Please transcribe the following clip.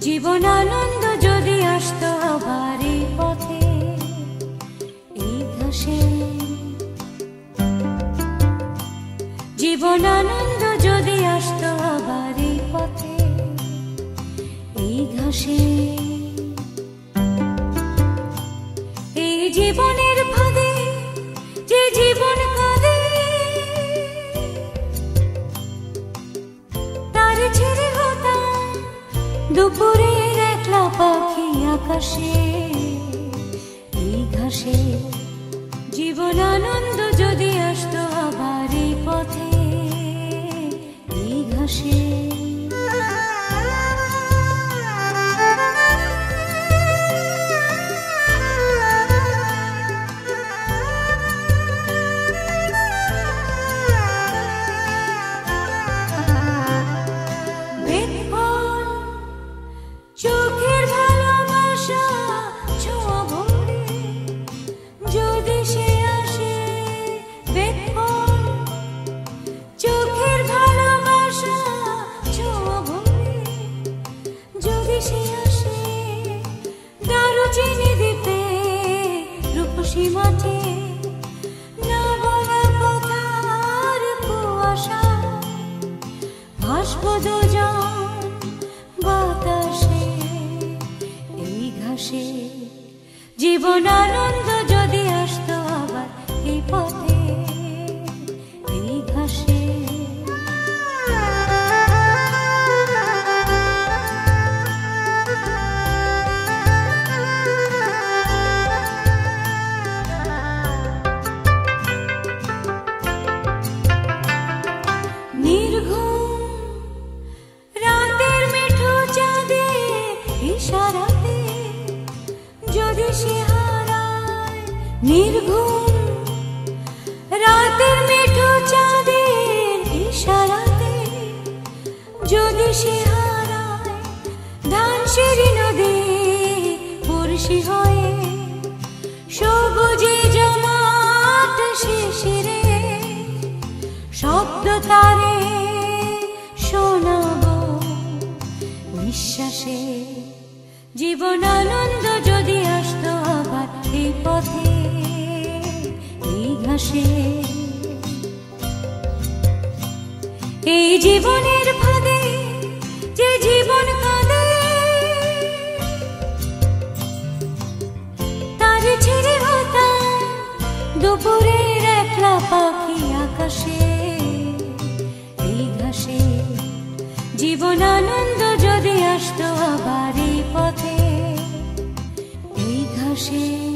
জীবন আনন্দ যদি আসতো আবার এই পথে, এই ঘাসে। জীবন আনন্দ যদি আসতো আবার এই পথে, এই ঘাসে। এই জীবনের ফাঁদে যে জীবন কাঁদে, তার ছেড়ে হতাম দুপুরের একলা পাখি আকাশে, এই ঘাসে। জীবন আনন্দ যদি আসতো আবার এই পথে, এই ঘাসে। চোখের ভালোবাসা ছোঁয়া ভরে যদি সে আসে, বেদফল। চোখের ভালোবাসা ছোঁয়া ভরে যদি সে আসে, দারুচিনি দ্বীপে রূপসী মাঠে, না বলা কথার কুয়াশা, ভাসব দুজন বাতাসে, এই ঘাসে। জীবন আনন্দ যদি আসতো আবার এই পথে, এই ঘাসে। নির্ঘুম রাতের মেঠো চাঁদে ইশারাতে যদি সে হারায়, নির্ঘুম রাতের মেঠো চাঁদের ইশারাতে যদি সে হারায়, ধানসিঁড়ি নদী বর্ষি হয়ে সবুজে জমাট শিশিরে, শব্দ তারে শোনাবো নিঃশ্বাসে। জীবন আনন্দ যদি আসতো আবার এই পথে, এই ঘাসে। এই জীবনের ফাঁদে যে জীবন কাঁদে, তার ছেড়ে হতাম দুপুরের একলা পাখি আকাশে, এই ঘাসে। জীবন আনন্দ যদি আসতো আবার এই পথে, এই ঘাসে।